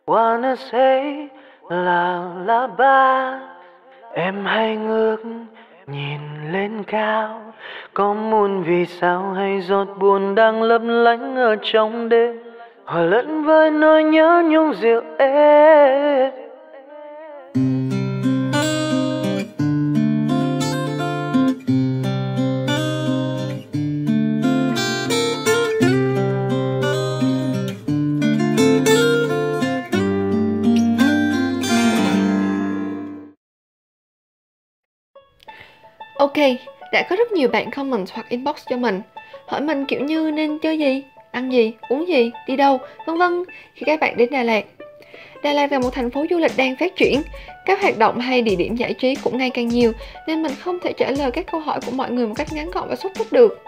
Wanna say la ba. Em hay ngước nhìn lên cao, có muôn vì sao hay giọt buồn đang lấp lánh ở trong đêm, hòa lẫn với nỗi nhớ nhung dịu êm. Ok, đã có rất nhiều bạn comment hoặc inbox cho mình, hỏi mình kiểu như nên chơi gì, ăn gì, uống gì, đi đâu, vân vân khi các bạn đến Đà Lạt. Đà Lạt là một thành phố du lịch đang phát triển, các hoạt động hay địa điểm giải trí cũng ngày càng nhiều, nên mình không thể trả lời các câu hỏi của mọi người một cách ngắn gọn và xúc tích được.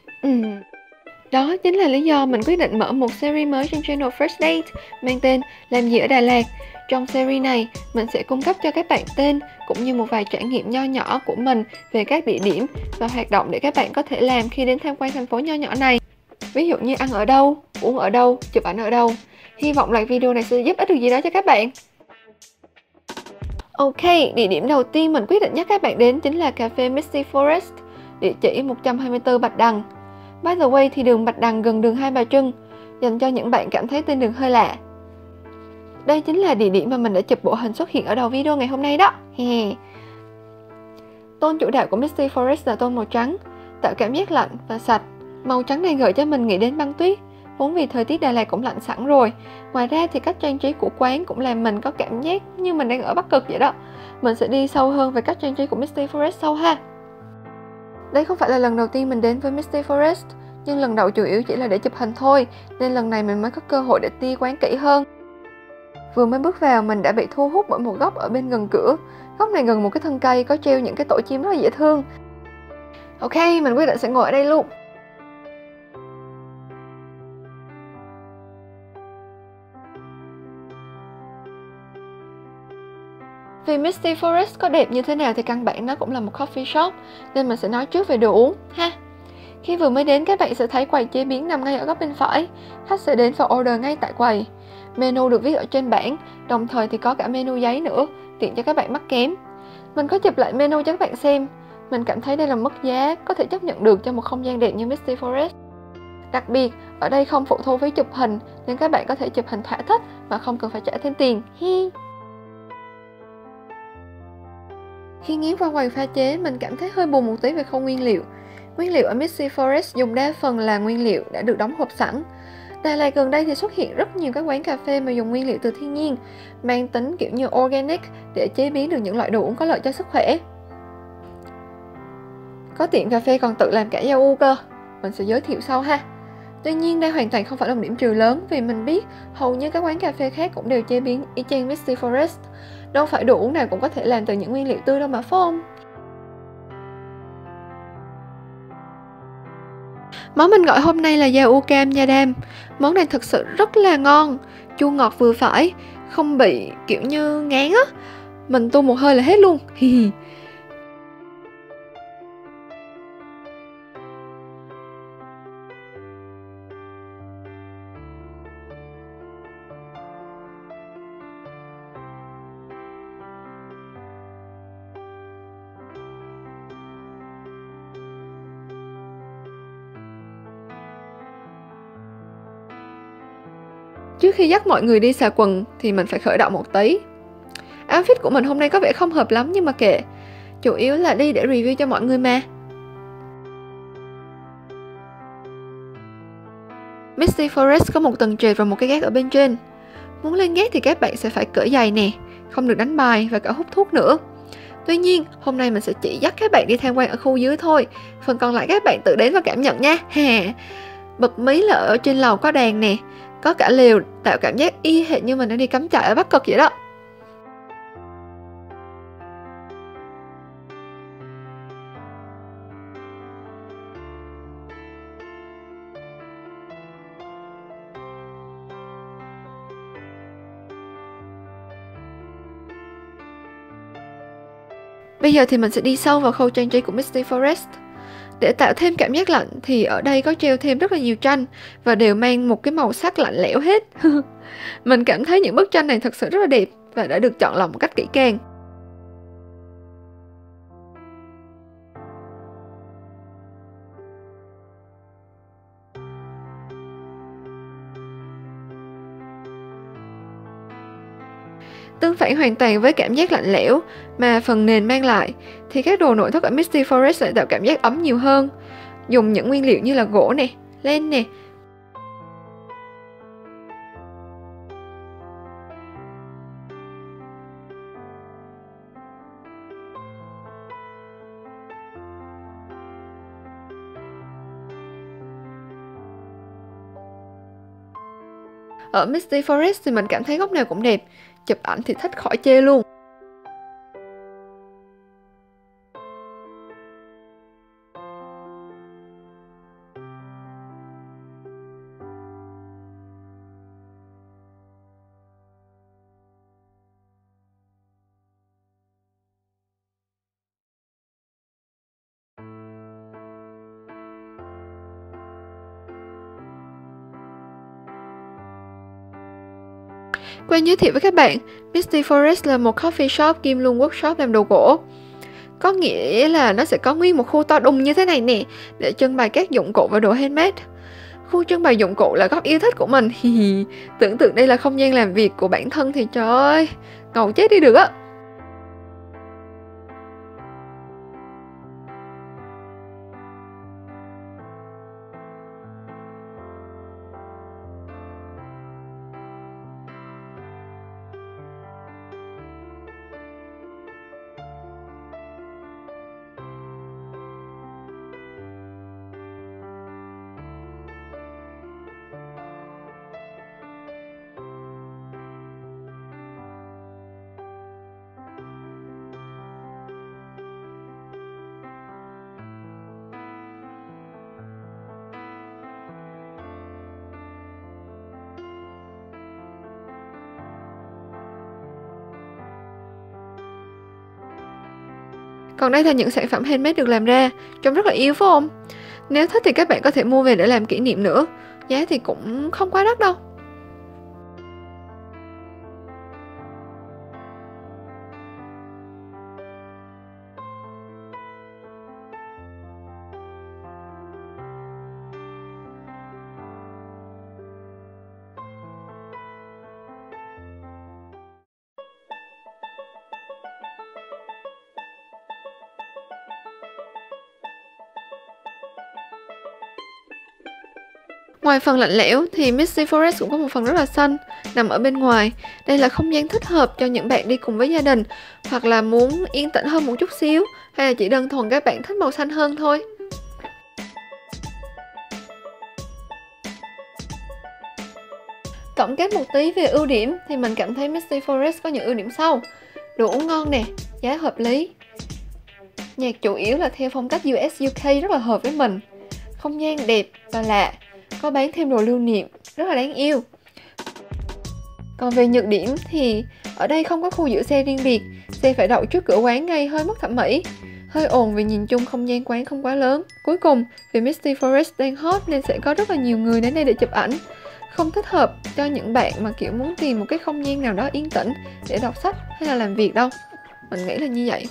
Đó chính là lý do mình quyết định mở một series mới trên channel First Date mang tên Làm gì ở Đà Lạt. Trong series này, mình sẽ cung cấp cho các bạn tên cũng như một vài trải nghiệm nho nhỏ của mình về các địa điểm và hoạt động để các bạn có thể làm khi đến tham quan thành phố nho nhỏ này. Ví dụ như ăn ở đâu, uống ở đâu, chụp ảnh ở đâu. Hy vọng là video này sẽ giúp ích được gì đó cho các bạn. Ok, địa điểm đầu tiên mình quyết định nhắc các bạn đến chính là cà phê Misty Forest, địa chỉ 124 Bạch Đằng. By the way thì đường Bạch Đằng gần đường Hai Bà Trưng, dành cho những bạn cảm thấy tên đường hơi lạ. Đây chính là địa điểm mà mình đã chụp bộ hình xuất hiện ở đầu video ngày hôm nay đó. Tôn chủ đạo của Misty Forest là tôn màu trắng, tạo cảm giác lạnh và sạch. Màu trắng này gợi cho mình nghĩ đến băng tuyết, vốn vì thời tiết Đà Lạt cũng lạnh sẵn rồi. Ngoài ra thì cách trang trí của quán cũng làm mình có cảm giác như mình đang ở Bắc Cực vậy đó. Mình sẽ đi sâu hơn về cách trang trí của Misty Forest sau ha. Đây không phải là lần đầu tiên mình đến với Misty Forest, nhưng lần đầu chủ yếu chỉ là để chụp hình thôi, nên lần này mình mới có cơ hội để đi quán kỹ hơn. Vừa mới bước vào mình đã bị thu hút bởi một góc ở bên gần cửa. Góc này gần một cái thân cây có treo những cái tổ chim rất là dễ thương. Ok, mình quyết định sẽ ngồi ở đây luôn. Vì Misty Forest có đẹp như thế nào thì căn bản nó cũng là một coffee shop, nên mình sẽ nói trước về đồ uống ha. Khi vừa mới đến các bạn sẽ thấy quầy chế biến nằm ngay ở góc bên phải. Khách sẽ đến và order ngay tại quầy. Menu được viết ở trên bảng, đồng thời thì có cả menu giấy nữa, tiện cho các bạn mắc kém. Mình có chụp lại menu cho các bạn xem. Mình cảm thấy đây là mức giá có thể chấp nhận được cho một không gian đẹp như Misty Forest. Đặc biệt, ở đây không phụ thu phí chụp hình, nên các bạn có thể chụp hình thỏa thích mà không cần phải trả thêm tiền. Khi nghiến qua quầy pha chế, mình cảm thấy hơi buồn một tí về khâu nguyên liệu. Nguyên liệu ở Misty Forest dùng đa phần là nguyên liệu đã được đóng hộp sẵn. Đà Lạt gần đây thì xuất hiện rất nhiều các quán cà phê mà dùng nguyên liệu từ thiên nhiên, mang tính kiểu như organic để chế biến được những loại đồ uống có lợi cho sức khỏe. Có tiệm cà phê còn tự làm cả yaourt cơ, mình sẽ giới thiệu sau ha. Tuy nhiên đây hoàn toàn không phải là một điểm trừ lớn, vì mình biết hầu như các quán cà phê khác cũng đều chế biến y chang Misty Forest. Đâu phải đồ uống nào cũng có thể làm từ những nguyên liệu tươi đâu mà phải không? Món mình gọi hôm nay là yaourt cam nha đam. Món này thực sự rất là ngon, chua ngọt vừa phải, không bị kiểu như ngán á. Mình tu một hơi là hết luôn. Trước khi dắt mọi người đi xà quần thì mình phải khởi động một tí. Outfit của mình hôm nay có vẻ không hợp lắm nhưng mà kệ, chủ yếu là đi để review cho mọi người mà. Misty Forest có một tầng trệt và một cái gác ở bên trên. Muốn lên gác thì các bạn sẽ phải cởi giày nè, không được đánh bài và cả hút thuốc nữa. Tuy nhiên, hôm nay mình sẽ chỉ dắt các bạn đi tham quan ở khu dưới thôi, phần còn lại các bạn tự đến và cảm nhận nha. Bật mí là ở trên lầu có đàn nè, có cả lều, tạo cảm giác y hệt như mình đang đi cắm trại ở Bắc Cực vậy đó. Bây giờ thì mình sẽ đi sâu vào khâu trang trí của Misty Forest. Để tạo thêm cảm giác lạnh thì ở đây có treo thêm rất là nhiều tranh và đều mang một cái màu sắc lạnh lẽo hết. Mình cảm thấy những bức tranh này thật sự rất là đẹp và đã được chọn lọc một cách kỹ càng. Tương phản hoàn toàn với cảm giác lạnh lẽo mà phần nền mang lại, thì các đồ nội thất ở Misty Forest lại tạo cảm giác ấm nhiều hơn. Dùng những nguyên liệu như là gỗ nè, len nè. Ở Misty Forest thì mình cảm thấy góc nào cũng đẹp, chụp ảnh thì thích khỏi chê luôn. Quên giới thiệu với các bạn, Misty Forest là một coffee shop kiêm luôn workshop làm đồ gỗ. Có nghĩa là nó sẽ có nguyên một khu to đùng như thế này nè, để trưng bày các dụng cụ và đồ handmade. Khu trưng bày dụng cụ là góc yêu thích của mình. Tưởng tượng đây là không gian làm việc của bản thân thì trời ơi, ngầu chết đi được á. Còn đây là những sản phẩm handmade được làm ra, trông rất là yêu phải không? Nếu thích thì các bạn có thể mua về để làm kỷ niệm nữa. Giá thì cũng không quá đắt đâu. Ngoài phần lạnh lẽo thì Misty Forest cũng có một phần rất là xanh nằm ở bên ngoài. Đây là không gian thích hợp cho những bạn đi cùng với gia đình, hoặc là muốn yên tĩnh hơn một chút xíu, hay là chỉ đơn thuần các bạn thích màu xanh hơn thôi. Tổng kết một tí về ưu điểm thì mình cảm thấy Misty Forest có những ưu điểm sau. Đồ uống ngon nè, giá hợp lý. Nhạc chủ yếu là theo phong cách US UK rất là hợp với mình. Không gian đẹp và lạ, có bán thêm đồ lưu niệm rất là đáng yêu. Còn về nhược điểm thì ở đây không có khu giữ xe riêng biệt, xe phải đậu trước cửa quán gây hơi mất thẩm mỹ. Hơi ồn vì nhìn chung không gian quán không quá lớn. Cuối cùng, vì Misty Forest đang hot nên sẽ có rất là nhiều người đến đây để chụp ảnh. Không thích hợp cho những bạn mà kiểu muốn tìm một cái không gian nào đó yên tĩnh để đọc sách hay là làm việc đâu. Mình nghĩ là như vậy.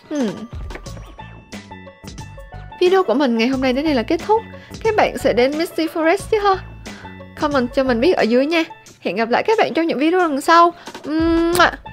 Video của mình ngày hôm nay đến đây là kết thúc. Các bạn sẽ đến Misty Forest chứ ha? Comment cho mình biết ở dưới nha. Hẹn gặp lại các bạn trong những video lần sau.